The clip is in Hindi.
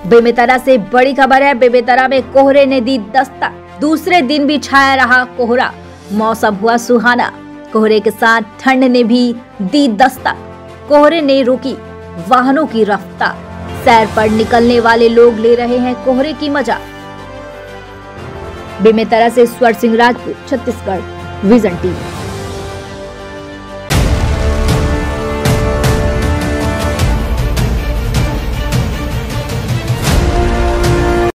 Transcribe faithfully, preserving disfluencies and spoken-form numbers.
बेमेतरा से बड़ी खबर है। बेमेतरा में कोहरे ने दी दस्तक। दूसरे दिन भी छाया रहा कोहरा। मौसम हुआ सुहाना। कोहरे के साथ ठंड ने भी दी दस्तक। कोहरे ने रोकी वाहनों की रफ्तार। सैर पर निकलने वाले लोग ले रहे हैं कोहरे की मजा। बेमेतरा से स्वर सिंह राजपूत, छत्तीसगढ़ विजन टीवी।